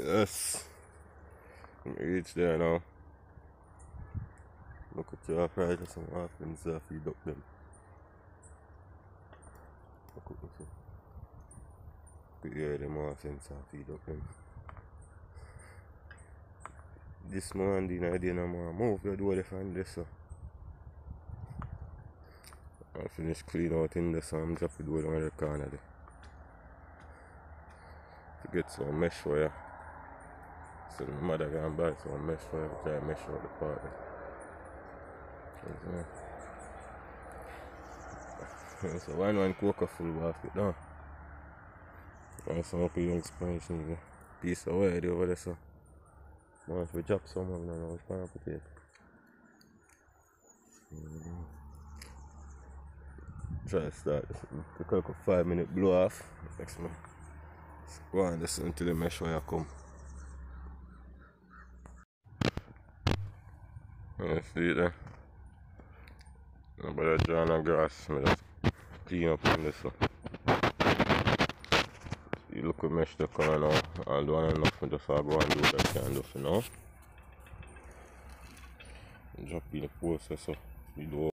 Yes, reach there now. Look at your price of some offerings there if you duck them. Look at this. Put your them offerings if you duck them. This morning I didn't know move your door from this so. I finish clean out in this so I'm drop the door down the corner there. To get some mesh wire. So my mother can buy some mesh wire to try mesh out the part there. So one coca full basket down. And some up young Spanish nigga. Piece of wire over there so. Want to drop some of them now, which one I put it? Try to start this. Took like a 5-minute blow off. Next man. Go on this until the mesh wire come. You see it there? I better draw no grass. I just clean up in this. You look at mesh the corner now. I'll do enough for just go and do what I can do for now. Drop in the processor. You do.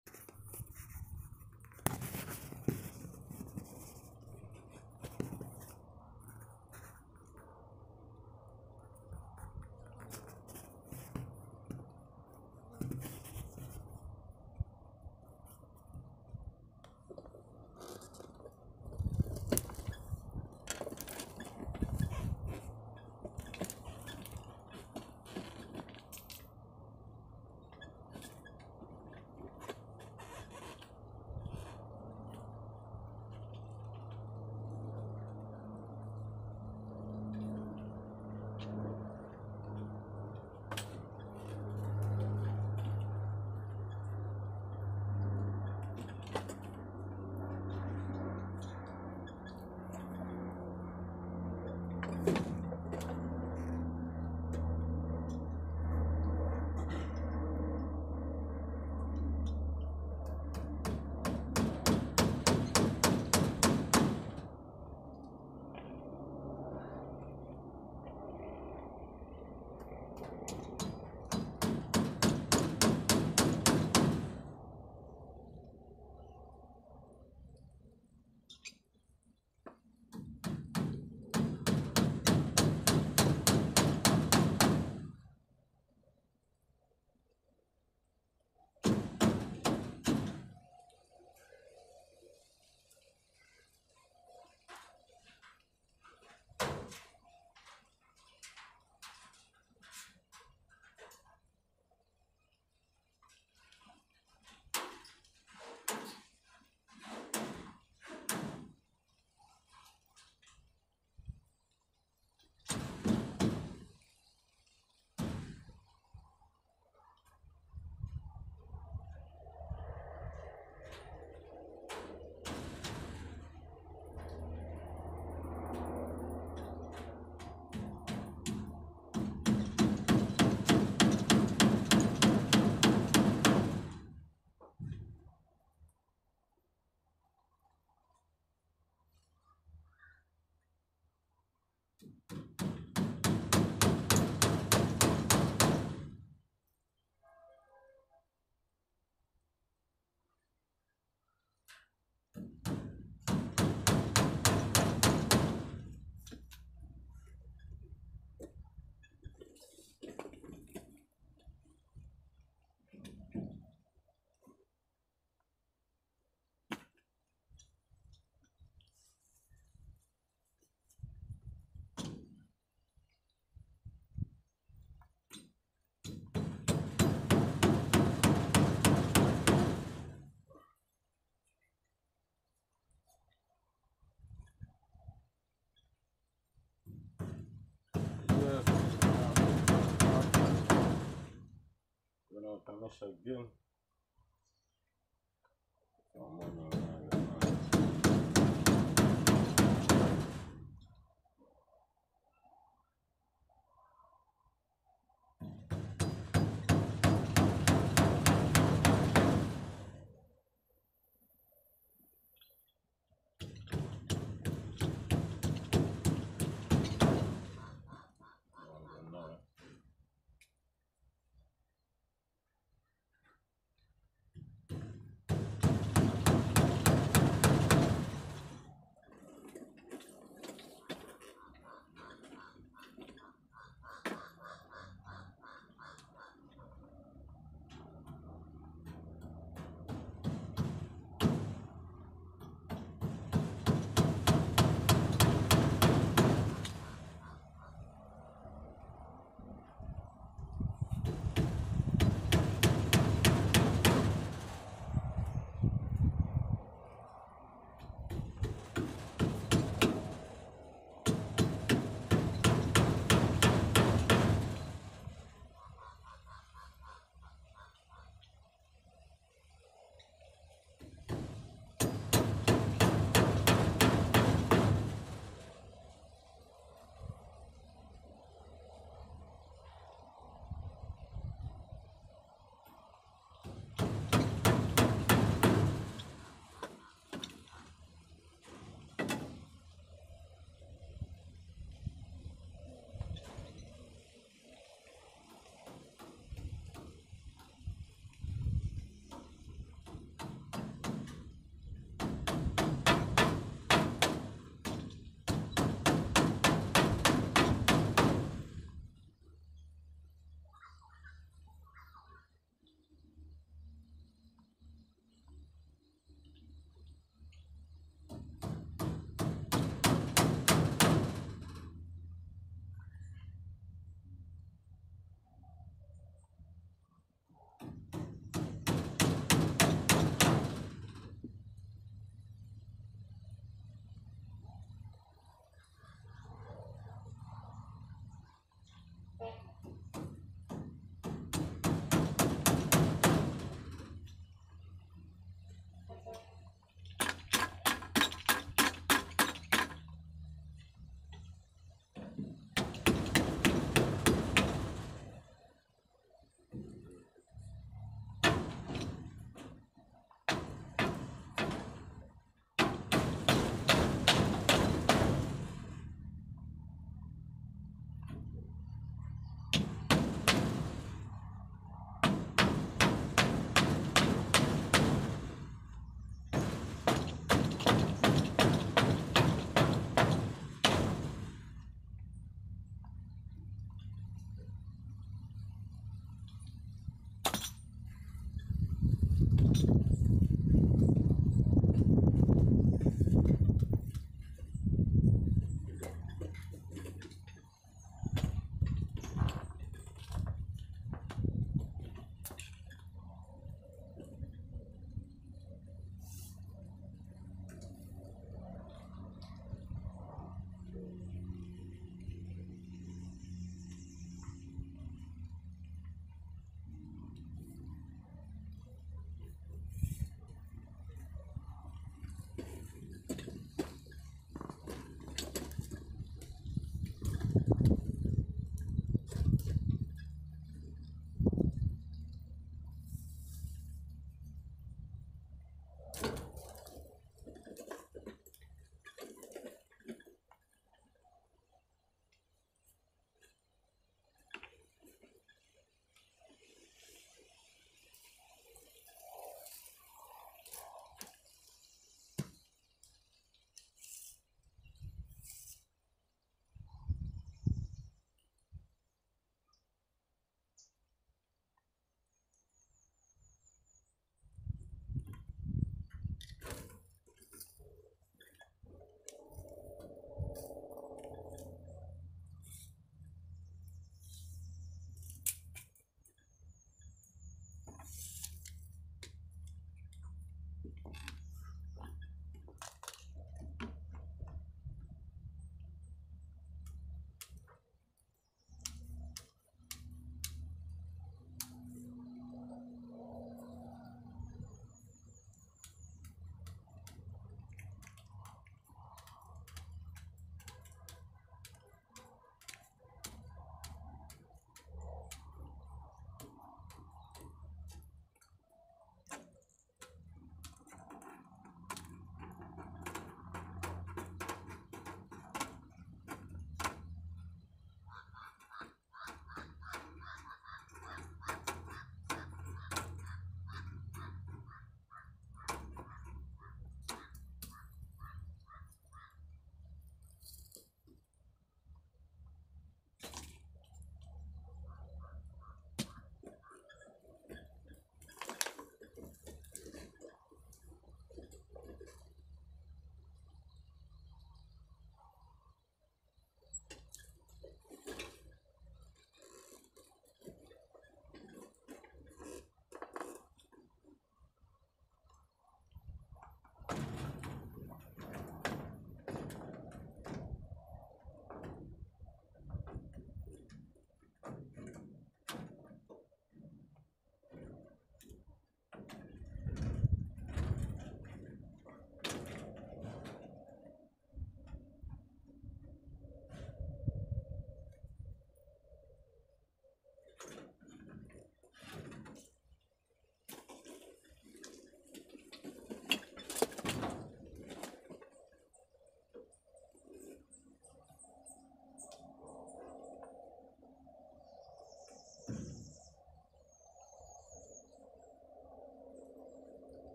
Mesh again.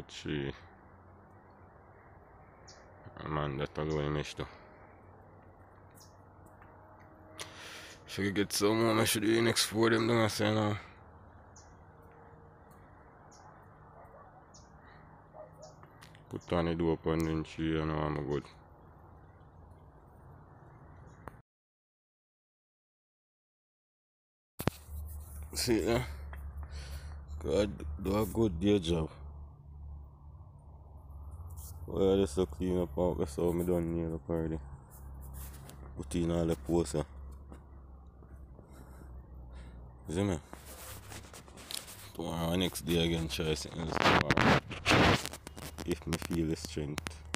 3. Man, that alone mesh though. Should we get some more mesh to do the next 4 them down say now? Put on the door on the 3 and now I'm good. See yeah? God do a good day job. Well, I just clean up out that's how I done nail up already. Put in all the posts. See me? Tomorrow next day again try something else tomorrow. If me feel the strength.